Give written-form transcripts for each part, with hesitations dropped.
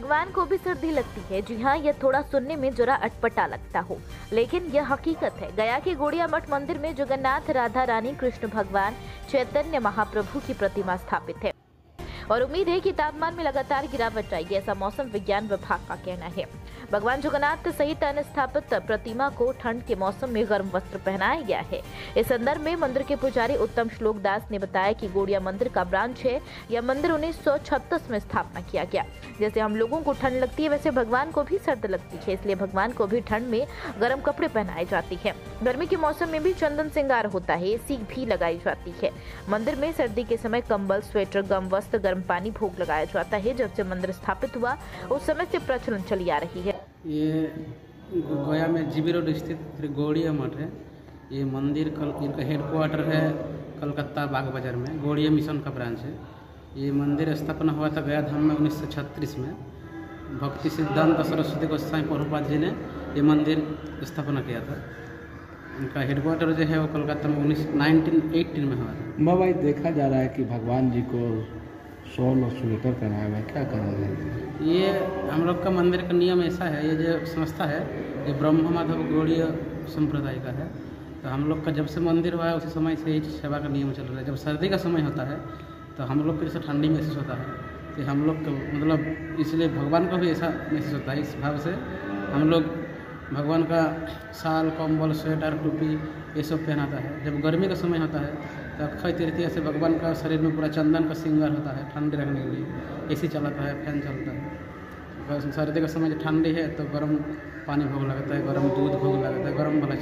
भगवान को भी सर्दी लगती है। जी हाँ, यह थोड़ा सुनने में जरा अटपटा लगता हो, लेकिन यह हकीकत है। गया के गोड़िया मठ मंदिर में जगन्नाथ, राधा रानी, कृष्ण भगवान, चैतन्य महाप्रभु की प्रतिमा स्थापित है और उम्मीद है कि तापमान में लगातार गिरावट आएगी, ऐसा मौसम विज्ञान विभाग का कहना है। भगवान जगन्नाथ सहित अन्य स्थापित प्रतिमा को ठंड के मौसम में गर्म वस्त्र पहनाया गया है। इस संदर्भ में मंदिर के पुजारी उत्तम श्लोक दास ने बताया कि गोड़िया मंदिर का ब्रांच है। यह मंदिर 1936 में स्थापना किया गया। जैसे हम लोगों को ठंड लगती है, वैसे भगवान को भी सर्द लगती है, इसलिए भगवान को भी ठंड में गर्म कपड़े पहनाए जाती है। गर्मी के मौसम में भी चंदन श्रृंगार होता है, एसी भी लगाई जाती है। मंदिर में सर्दी के समय कंबल, स्वेटर, गर्म वस्त्र, गर्म पानी भोग लगाया जाता है। जब से मंदिर स्थापित हुआ उस समय से प्रचलन चली आ रही है। ये गया में जीबी रोड स्थित गोड़िया मठ है। ये मंदिर इनका हेडक्वार्टर है कलकत्ता बाग बाजार में। गोड़िया मिशन का ब्रांच है। ये मंदिर स्थापना हुआ था गया धाम में 1936 में। भक्ति सिद्धांत सरस्वती गोस्वामी प्रभुपाद जी ने ये मंदिर स्थापना किया था। इनका हेडक्वार्टर जो है वो कलकत्ता में 1918 में हुआ था। भाई देखा जा रहा है कि भगवान जी को शॉल और स्वेटर पहनाया हुआ है, क्या कारण है? ये हम लोग का मंदिर का नियम ऐसा है, ये जो संस्था है ये ब्रह्म माधव गौड़ीय संप्रदाय का है। तो हम लोग का जब से मंदिर हुआ है उसी समय से ही सेवा का नियम चल रहा है। जब सर्दी का समय होता है तो हम लोग को जैसे ठंडी महसूस होता है, तो हम लोग को मतलब इसलिए भगवान को भी ऐसा महसूस होता है। इस भाव से हम लोग भगवान का शाल, कंबल, स्वेटर, टोपी ये सब पहनाता है। जब गर्मी का समय होता है तो अक्षय तृतीया से भगवान का शरीर में पूरा चंदन का श्रृंगार होता है ठंडी रखने के लिए। एसी चलाता है, फैन चलता है। सर्दी का समय जब ठंडी है तो गर्म पानी भोग लगता है, गर्म दूध भोग लगता है, गर्म वाला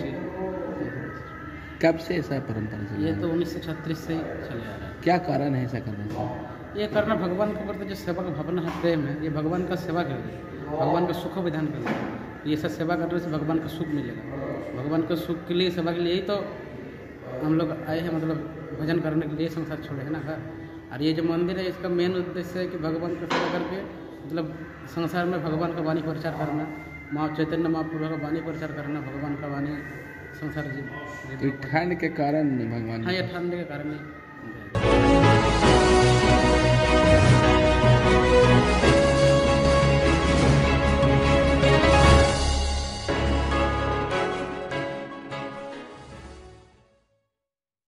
चीज़। कब से ऐसा परंपरा चल रहा है? ये तो 1936 से ही चले आ रहा है। क्या कारण है ऐसा करने का? ये करना भगवान के प्रति जो सेवा का भावना है, प्रेम है, ये भगवान का सेवा के लिए, भगवान का सुख विधान के लिए। ये सब सेवा करने से भगवान का सुख मिलेगा। भगवान के सुख के लिए, सेवा के लिए ही तो हम लोग आए हैं, मतलब भजन करने के लिए संसार छोड़े है ना घर। और ये जो मंदिर है इसका मेन उद्देश्य है कि भगवान का सेवा करके मतलब संसार में भगवान का वाणी प्रचार करना, माँ चैतन्य महाप्रभु का वाणी प्रचार करना, भगवान का वाणी संसार जी। ठंड के कारण भगवान, हाँ, ये ठंड के कारण ही